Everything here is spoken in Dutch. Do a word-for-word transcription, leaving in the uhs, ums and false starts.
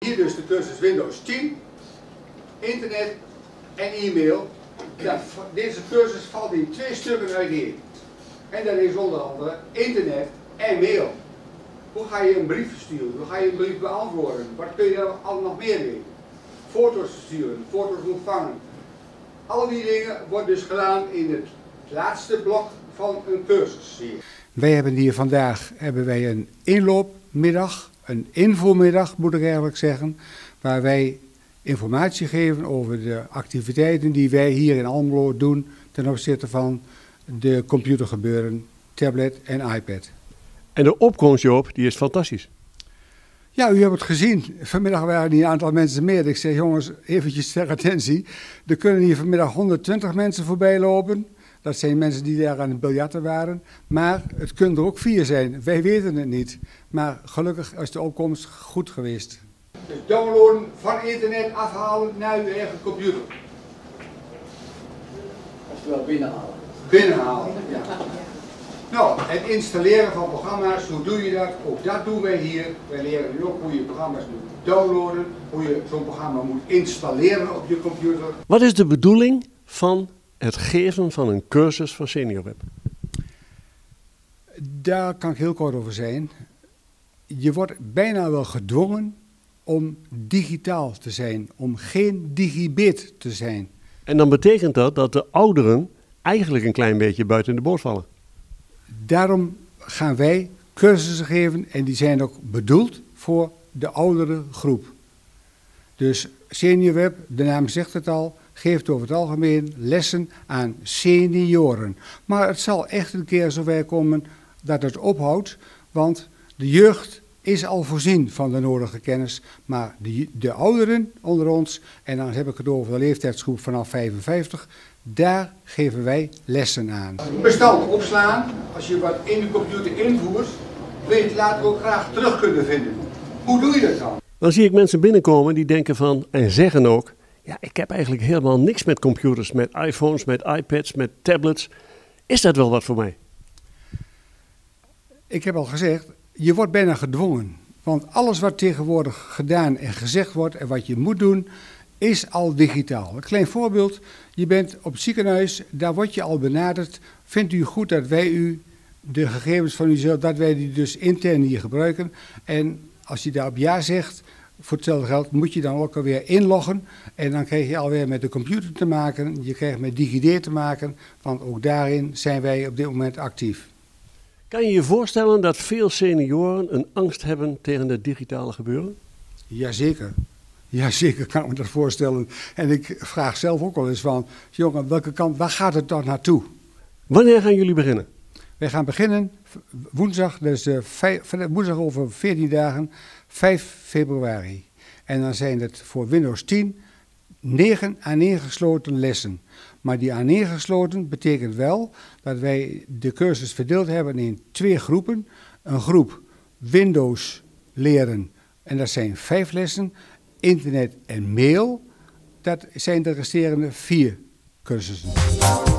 Hier dus de cursus Windows tien, internet en e-mail. Ja, deze cursus valt in twee stukken uiteen. En dat is onder andere internet en mail. Hoe ga je een brief versturen? Hoe ga je een brief beantwoorden? Wat kun je er al nog meer mee? Foto's versturen, foto's ontvangen. Al die dingen worden dus gedaan in het laatste blok van een cursus hier. Wij hebben hier vandaag hebben wij een inloopmiddag, een infoomiddag moet ik eigenlijk zeggen, waar wij informatie geven over de activiteiten die wij hier in Almelo doen ten opzichte van de computergebeuren, tablet en iPad. En de opkomst, Joop, die is fantastisch. Ja, u hebt het gezien. Vanmiddag waren hier een aantal mensen meer. Ik zei, jongens, eventjes ter attentie. Er kunnen hier vanmiddag honderdtwintig mensen voorbij lopen. Dat zijn mensen die daar aan het biljarten waren. Maar het kunnen er ook vier zijn. Wij weten het niet. Maar gelukkig is de opkomst goed geweest. Dus downloaden van internet, afhalen naar uw eigen computer. Oftewel binnenhalen. Binnenhalen, ja. Nou, het installeren van programma's, hoe doe je dat? Ook dat doen wij hier. Wij leren nu ook hoe je programma's moet downloaden, hoe je zo'n programma moet installeren op je computer. Wat is de bedoeling van het geven van een cursus van SeniorWeb? Daar kan ik heel kort over zijn. Je wordt bijna wel gedwongen om digitaal te zijn, om geen digibit te zijn. En dan betekent dat dat de ouderen eigenlijk een klein beetje buiten de boot vallen. Daarom gaan wij cursussen geven en die zijn ook bedoeld voor de oudere groep. Dus SeniorWeb, de naam zegt het al, geeft over het algemeen lessen aan senioren. Maar het zal echt een keer zover komen dat het ophoudt, want de jeugd is al voorzien van de nodige kennis, maar de, de ouderen onder ons, en dan heb ik het over de leeftijdsgroep vanaf vijfenvijftig, daar geven wij lessen aan. Bestand opslaan, als je wat in de computer invoert, wil je het later ook graag terug kunnen vinden. Hoe doe je dat dan? Dan zie ik mensen binnenkomen die denken van, en zeggen ook, ja, ik heb eigenlijk helemaal niks met computers, met iPhones, met iPads, met tablets. Is dat wel wat voor mij? Ik heb al gezegd, je wordt bijna gedwongen. Want alles wat tegenwoordig gedaan en gezegd wordt en wat je moet doen, is al digitaal. Een klein voorbeeld, je bent op het ziekenhuis, daar word je al benaderd. Vindt u goed dat wij u de gegevens van uzelf, dat wij die dus intern hier gebruiken? En als je daar op ja zegt, voor hetzelfde geld moet je dan ook alweer inloggen. En dan krijg je alweer met de computer te maken, je krijgt met DigiD te maken, want ook daarin zijn wij op dit moment actief. Kan je je voorstellen dat veel senioren een angst hebben tegen het digitale gebeuren? Jazeker. Jazeker kan ik me dat voorstellen. En ik vraag zelf ook wel eens van, jongen, welke kant, waar gaat het dan naartoe? Wanneer gaan jullie beginnen? Wij gaan beginnen woensdag, dus uh, vijf, woensdag over veertien dagen, vijf februari. En dan zijn het voor Windows tien negen aaneengesloten lessen. Maar die aaneengesloten betekent wel dat wij de cursus verdeeld hebben in twee groepen. Een groep Windows leren, en dat zijn vijf lessen. Internet en mail, dat zijn de resterende vier cursussen.